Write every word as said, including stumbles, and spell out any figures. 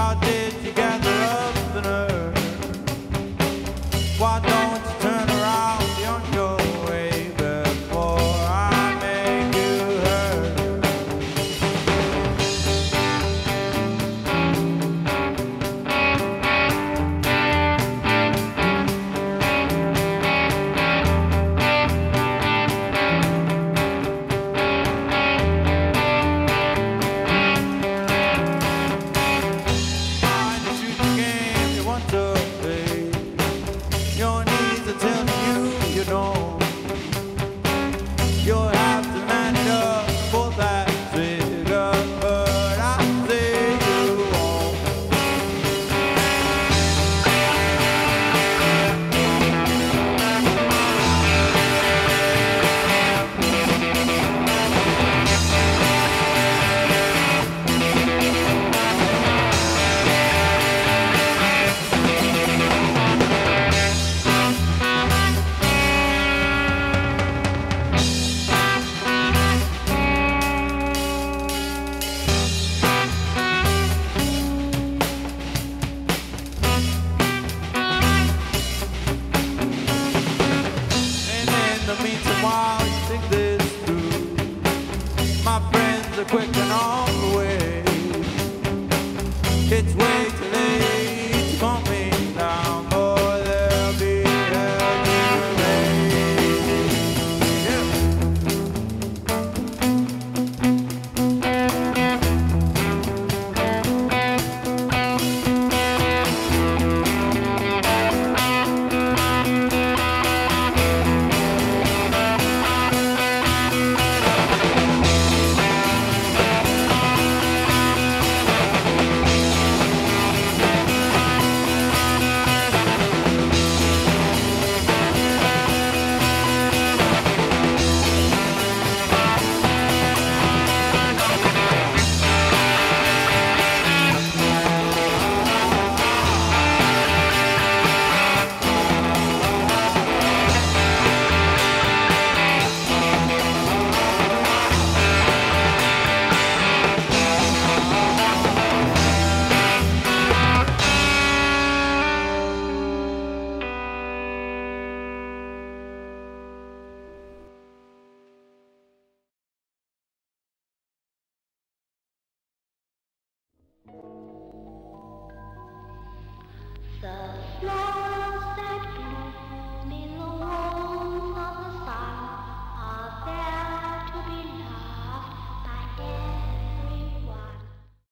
How did you gather up the nerve? Why don't you turn around, be on your way before I make you hurt? Mind to shoot the game you want to play. Your knees are telling you you don't. You'll have to man it up for that trigger, but I say you won't. And in the meantime, while you think this through, my friends are quick and on the way. It's way too late to calm me down, boy, there'll be hell to pay. Yeah. The